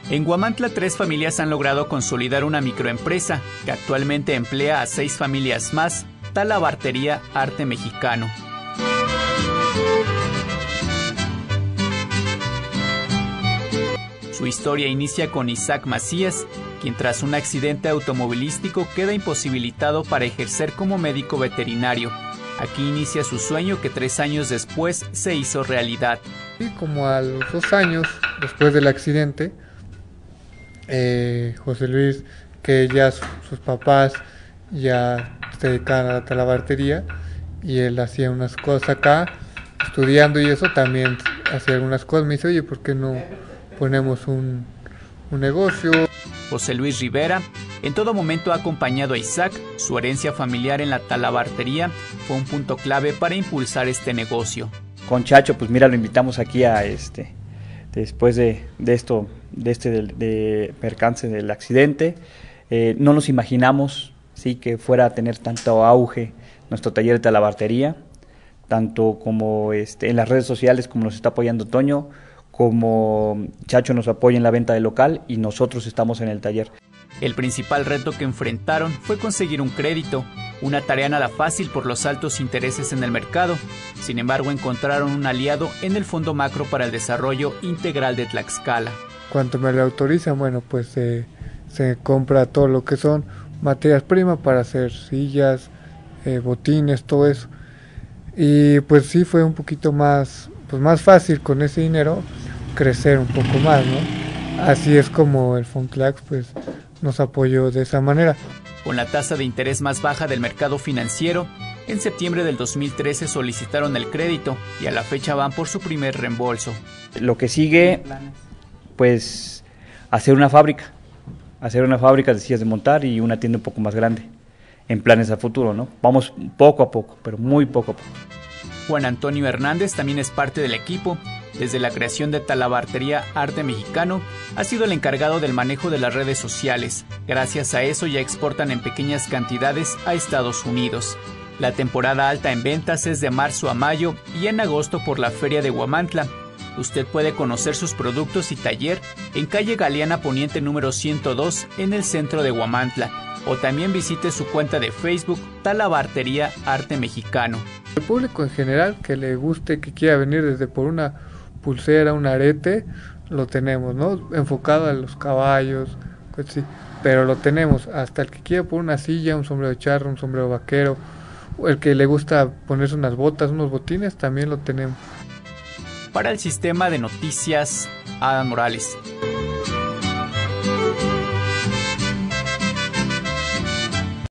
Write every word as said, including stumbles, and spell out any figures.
En Huamantla, tres familias han logrado consolidar una microempresa que actualmente emplea a seis familias más, Talabartería Arte Mexicano. Su historia inicia con Isaac Macías, quien tras un accidente automovilístico queda imposibilitado para ejercer como médico veterinario. Aquí inicia su sueño que tres años después se hizo realidad. Y como a los dos años después del accidente, eh, José Luis, que ya su, sus papás ya se dedicaban a la talabartería y él hacía unas cosas acá, estudiando y eso, también hacía algunas cosas, me dice, oye, ¿por qué no ponemos un, un negocio? José Luis Rivera en todo momento ha acompañado a Isaac. Su herencia familiar en la talabartería fue un punto clave para impulsar este negocio. Con Chacho, pues mira, lo invitamos aquí a este, después de, de esto, de este de, de percance del accidente, eh, no nos imaginamos, sí, que fuera a tener tanto auge nuestro taller de talabartería, tanto como este, en las redes sociales, como nos está apoyando Toño, como Chacho nos apoya en la venta del local y nosotros estamos en el taller. El principal reto que enfrentaron fue conseguir un crédito, una tarea nada fácil por los altos intereses en el mercado. Sin embargo, encontraron un aliado en el Fondo Macro para el Desarrollo Integral de Tlaxcala. Cuando me lo autorizan, bueno, pues eh, se compra todo lo que son materias primas para hacer sillas, eh, botines, todo eso. Y pues sí fue un poquito más, pues más fácil con ese dinero crecer un poco más, ¿no? Así es como el Fonclax pues nos apoyó de esa manera. Con la tasa de interés más baja del mercado financiero, en septiembre del dos mil trece solicitaron el crédito y a la fecha van por su primer reembolso. Lo que sigue, pues, hacer una fábrica, hacer una fábrica de sillas de montar y una tienda un poco más grande, en planes a futuro, ¿no? Vamos poco a poco, pero muy poco a poco. Juan Antonio Hernández también es parte del equipo. Desde la creación de Talabartería Arte Mexicano, ha sido el encargado del manejo de las redes sociales. Gracias a eso ya exportan en pequeñas cantidades a Estados Unidos. La temporada alta en ventas es de marzo a mayo y en agosto por la Feria de Huamantla. Usted puede conocer sus productos y taller en calle Galeana Poniente número ciento dos en el centro de Huamantla, o también visite su cuenta de Facebook Talabartería Arte Mexicano. El público en general que le guste, que quiera venir desde por una pulsera, un arete, lo tenemos, ¿no? Enfocado a los caballos, pues sí, pero lo tenemos. Hasta el que quiera por una silla, un sombrero de charro, un sombrero vaquero, o el que le gusta ponerse unas botas, unos botines, también lo tenemos. Para el Sistema de Noticias, Adán Morales.